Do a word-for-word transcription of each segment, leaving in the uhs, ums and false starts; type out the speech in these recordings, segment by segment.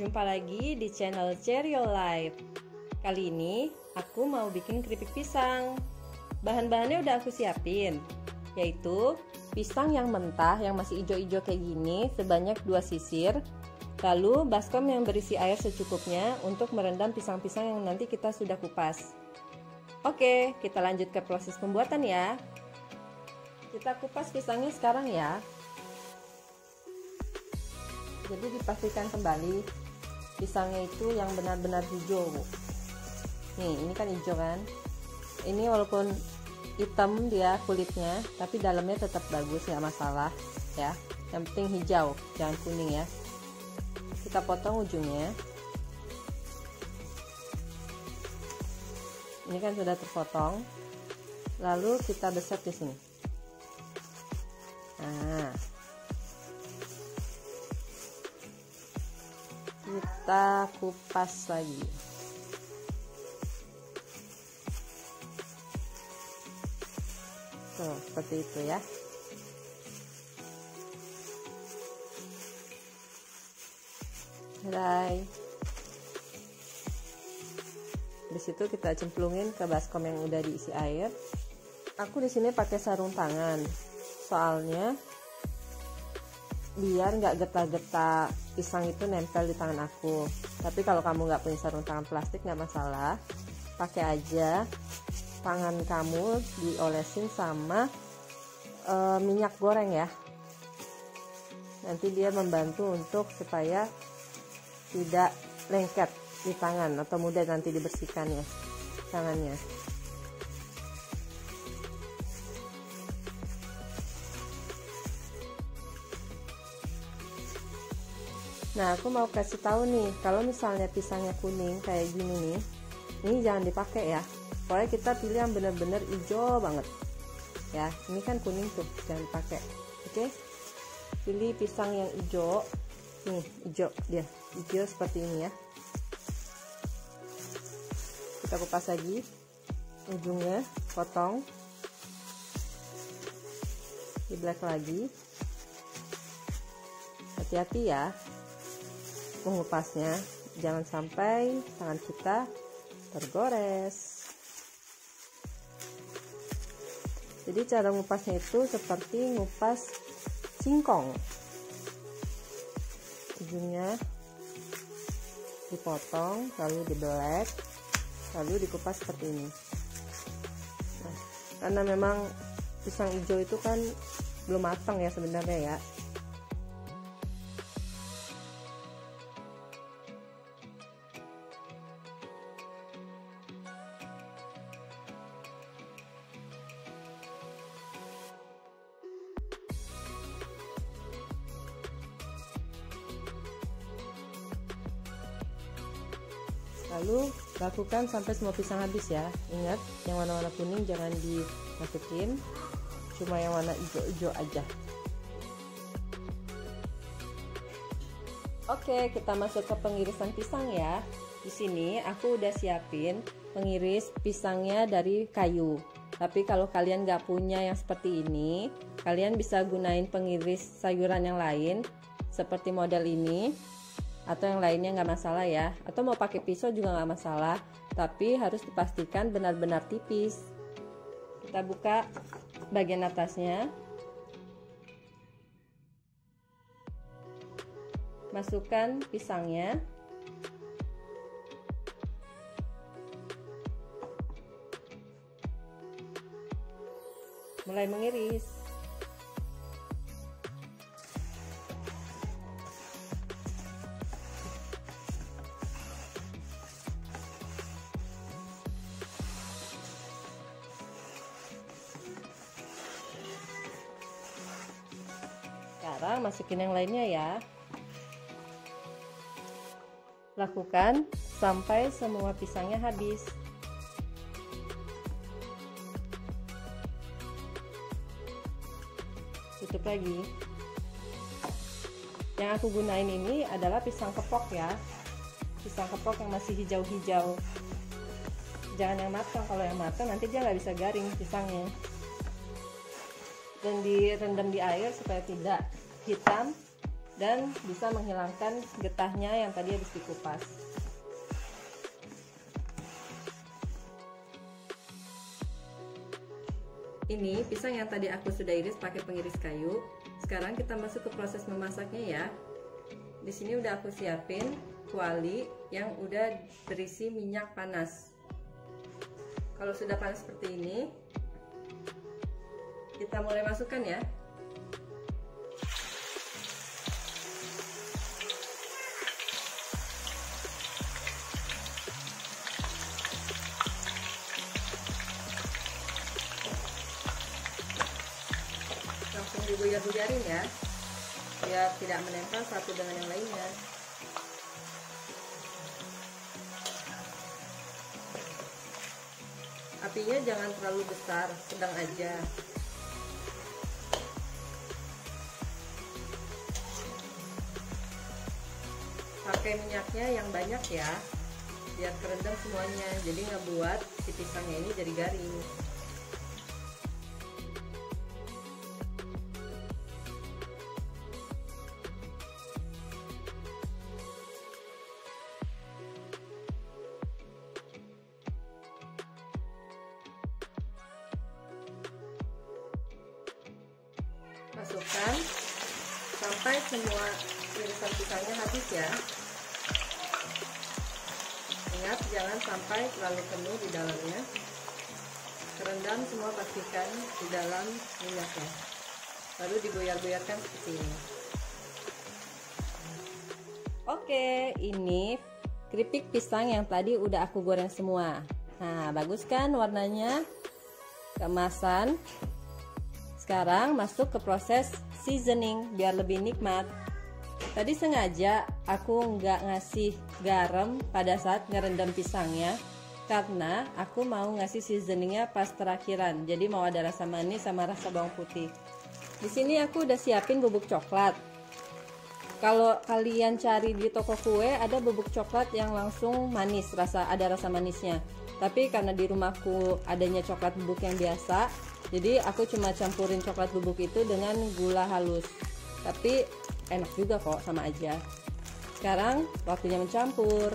Jumpa lagi di channel Cerio Life. Kali ini aku mau bikin keripik pisang. Bahan-bahannya udah aku siapin, yaitu pisang yang mentah yang masih hijau-hijau kayak gini sebanyak dua sisir. Lalu baskom yang berisi air secukupnya untuk merendam pisang-pisang yang nanti kita sudah kupas. Oke, kita lanjut ke proses pembuatan ya. Kita kupas pisangnya sekarang ya. Jadi dipastikan kembali pisangnya itu yang benar-benar hijau. Nih, ini kan hijau kan. Ini walaupun hitam dia kulitnya, tapi dalamnya tetap bagus, nggak masalah ya. Yang penting hijau, jangan kuning ya. Kita potong ujungnya. Ini kan sudah terpotong. Lalu kita beset di sini. Nah, kita kupas lagi. Tuh, seperti itu ya. Selesai. Di situ kita cemplungin ke baskom yang udah diisi air. Aku di sini pakai sarung tangan, soalnya biar nggak getah-getah pisang itu nempel di tangan aku. Tapi kalau kamu nggak punya sarung tangan plastik nggak masalah, pakai aja. Tangan kamu diolesin sama e, minyak goreng ya. Nanti dia membantu untuk supaya tidak lengket di tangan atau mudah nanti dibersihkan ya tangannya. Nah, aku mau kasih tahu nih, kalau misalnya pisangnya kuning kayak gini nih, ini jangan dipakai ya. Pokoknya kita pilih yang benar-benar hijau banget. Ya, ini kan kuning tuh, jangan dipakai. Oke? Pilih pisang yang hijau. Nih, hijau dia. Hijau seperti ini ya. Kita kupas lagi. Ujungnya potong. Di black lagi. Hati-hati ya mengupasnya, jangan sampai tangan kita tergores. Jadi cara ngupasnya itu seperti ngupas singkong. Ujungnya dipotong, lalu dibelek, lalu dikupas seperti ini. Nah, karena memang pisang hijau itu kan belum matang ya sebenarnya ya. Lalu lakukan sampai semua pisang habis ya. Ingat, yang warna-warna kuning jangan dimasukin, cuma yang warna hijau-hijau aja. Oke, kita masuk ke pengirisan pisang ya. Di sini aku udah siapin pengiris pisangnya dari kayu. Tapi kalau kalian nggak punya yang seperti ini, kalian bisa gunain pengiris sayuran yang lain seperti model ini. Atau yang lainnya nggak masalah ya, atau mau pakai pisau juga nggak masalah, tapi harus dipastikan benar-benar tipis. Kita buka bagian atasnya, masukkan pisangnya, mulai mengiris. Sekarang masukin yang lainnya ya. Lakukan sampai semua pisangnya habis. Tutup lagi. Yang aku gunain ini adalah pisang kepok ya. Pisang kepok yang masih hijau-hijau. Jangan yang matang, kalau yang matang nanti dia nggak bisa garing pisangnya. dan direndam di air supaya tidak hitam dan bisa menghilangkan getahnya yang tadi habis dikupas. Ini pisang yang tadi aku sudah iris pakai pengiris kayu. Sekarang kita masuk ke proses memasaknya ya. Di sini udah aku siapin kuali yang udah berisi minyak panas. Kalau sudah panas seperti ini, kita mulai masukkan ya. Langsung digoyar-goyarin ya, biar tidak menempel satu dengan yang lainnya. Apinya jangan terlalu besar, sedang aja. Pakai minyaknya yang banyak ya, biar kerendam semuanya, jadi nggak buat si pisangnya ini jadi garing. Masukkan sampai semua irisan pisangnya habis ya. Ingat, jangan sampai terlalu penuh di dalamnya. Kerendam semua, pastikan di dalam minyaknya. Lalu digoyar-goyarkan seperti ini. Oke, ini keripik pisang yang tadi udah aku goreng semua. Nah, bagus kan warnanya? Kemasan. Sekarang masuk ke proses seasoning biar lebih nikmat. Tadi sengaja aku nggak ngasih garam pada saat ngerendam pisangnya, karena aku mau ngasih seasoningnya pas terakhiran. Jadi mau ada rasa manis sama rasa bawang putih. Di sini aku udah siapin bubuk coklat. Kalau kalian cari di toko kue, ada bubuk coklat yang langsung manis, rasa ada rasa manisnya. Tapi karena di rumahku adanya coklat bubuk yang biasa, jadi aku cuma campurin coklat bubuk itu dengan gula halus. Tapi enak juga kok, sama aja. Sekarang waktunya mencampur.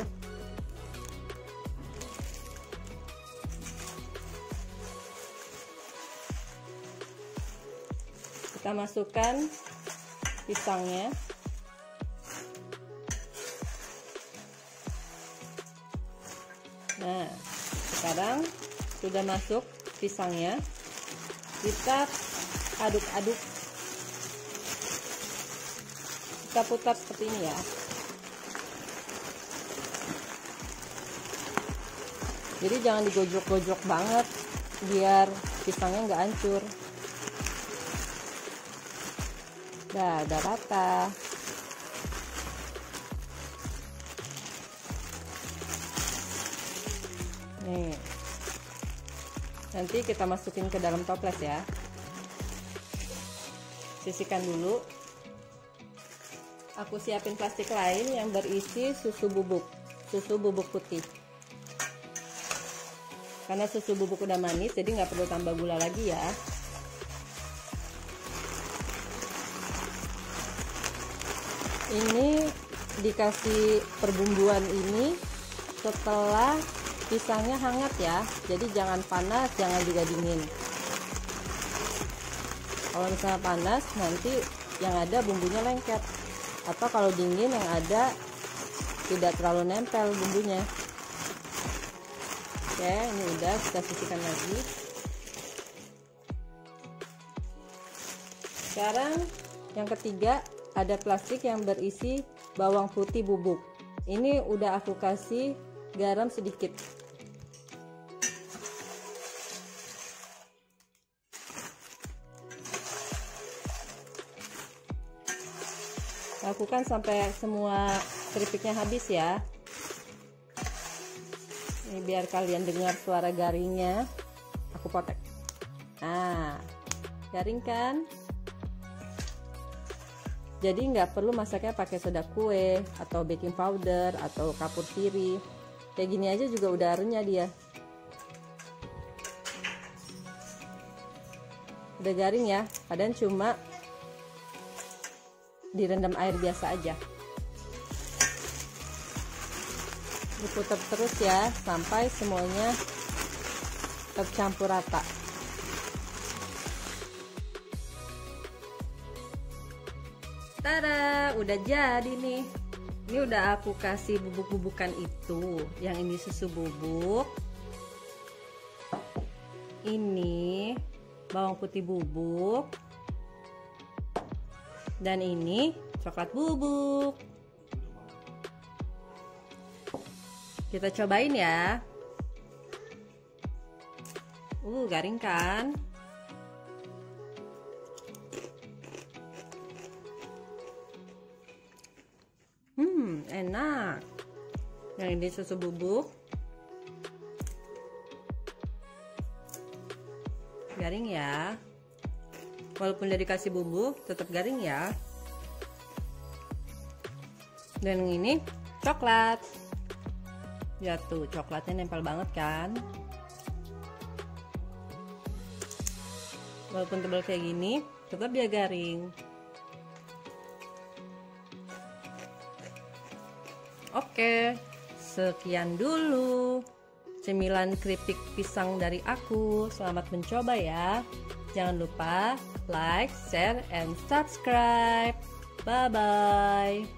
Kita masukkan pisangnya. Nah, sekarang sudah masuk pisangnya. Kita aduk-aduk, kita putar seperti ini ya. Jadi jangan digojok-gojok banget biar pisangnya nggak hancur. Nah, udah rata. Nih, nanti kita masukin ke dalam toples ya. Sisihkan dulu. Aku siapin plastik lain yang berisi susu bubuk, susu bubuk putih. Karena susu bubuk udah manis, jadi nggak perlu tambah gula lagi ya. Ini dikasih perbumbuan ini setelah pisangnya hangat ya, jadi jangan panas, jangan juga dingin. Kalau misalnya panas, nanti yang ada bumbunya lengket, atau kalau dingin yang ada tidak terlalu nempel bumbunya. Oke, ini udah, kita sisihkan lagi. Sekarang yang ketiga, ada plastik yang berisi bawang putih bubuk. Ini udah aku kasih garam sedikit. Lakukan sampai semua keripiknya habis ya. Ini biar kalian dengar suara garingnya. Aku potek. Nah, garing kan? Jadi nggak perlu masaknya pakai soda kue atau baking powder atau kapur sirih. Kayak gini aja juga udah renyah dia. Udah garing ya. Kadang cuma direndam air biasa aja. Diputar terus ya sampai semuanya tercampur rata. Tada, udah jadi nih. Ini udah aku kasih bubuk-bubukan itu. Yang ini susu bubuk. Ini bawang putih bubuk. Dan ini coklat bubuk. Kita cobain ya. Uh, garing kan? Hmm, enak. Yang ini susu bubuk. Garing ya. Walaupun udah dikasih bumbu, tetap garing ya. Dan yang ini coklat. Ya tuh, coklatnya nempel banget kan. Walaupun tebal kayak gini, tetap dia garing. Oke, sekian dulu cemilan keripik pisang dari aku. Selamat mencoba ya. Jangan lupa like, share, and subscribe. Bye-bye.